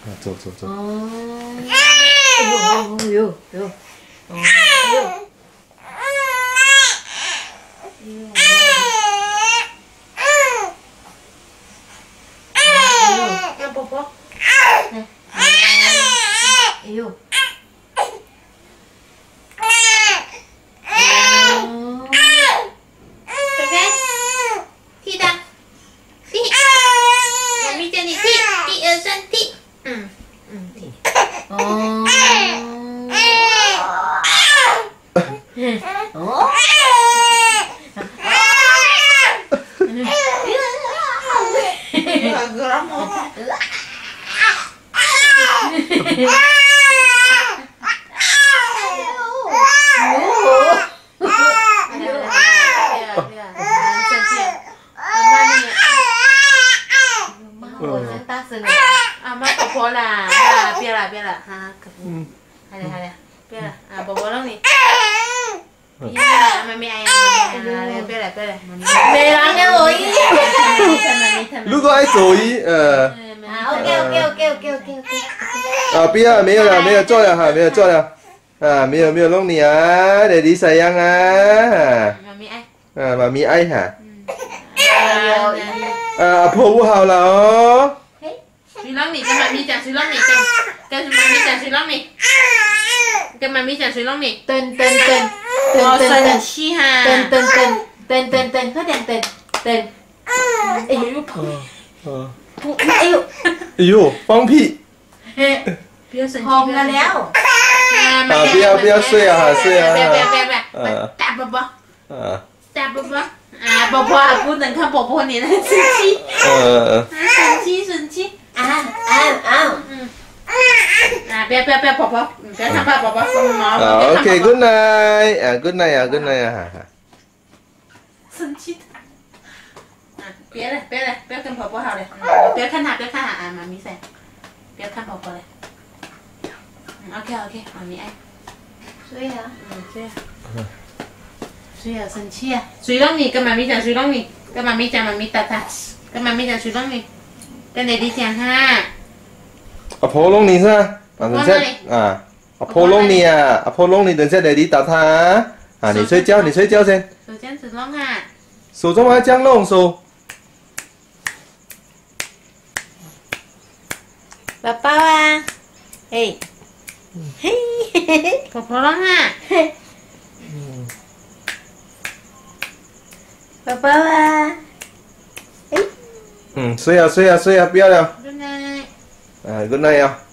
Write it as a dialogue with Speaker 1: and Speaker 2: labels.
Speaker 1: 走走走。
Speaker 2: 哎呦哎呦哎呦！让波波，来，哎呦，乖乖，踢的，踢，妈咪叫你踢，1、2、3，踢，踢，哦，哦。我先大声了，妈婆婆啦，别了别了，哈，好了好了，别了，婆婆让你，别了，妈咪哎呀，别了别了，没人给我一，
Speaker 1: 如果爱走一
Speaker 2: OK，
Speaker 1: 啊，不要，没有了，没有做了哈，没有做了，没有弄你啊，Daddy sayang啊，妈咪爱哈，婆不好了哦。
Speaker 2: 谁让你跟妈咪讲？谁让你跟妈咪讲？谁让你跟妈咪讲？谁让你？噔，生气哈！噔，快点噔！哎呦，
Speaker 1: 哎呦，放屁！
Speaker 2: 不要生气，
Speaker 3: 红了了。
Speaker 1: 不要睡啊，睡啊！
Speaker 2: 别，打宝宝，打宝宝。宝宝不能看宝宝，你很生气。生气。不要，宝宝，不要看宝宝，毛。
Speaker 1: OK，good night，good night 啊，
Speaker 2: 生气的。别了，不要跟宝宝好了，不要看他，妈咪噻，不要看宝宝了。OK，妈咪爱。
Speaker 3: 睡啊。
Speaker 2: 睡啊，生气啊！谁让你跟妈咪讲？谁让你跟妈咪讲？妈咪打他。跟妈咪讲，谁让你？跟弟弟讲哈。
Speaker 1: 阿婆弄你是吧？等下阿婆弄你啊！阿婆弄你，等下Daddy打他啊！你睡觉先。
Speaker 2: 手这样子弄哈。
Speaker 1: 手怎么还这样弄手？
Speaker 3: 宝宝啊，嘿，
Speaker 2: 婆婆弄哈。
Speaker 3: 宝宝啊，
Speaker 1: 睡啊，不要了。
Speaker 2: Good night。
Speaker 1: good night 啊。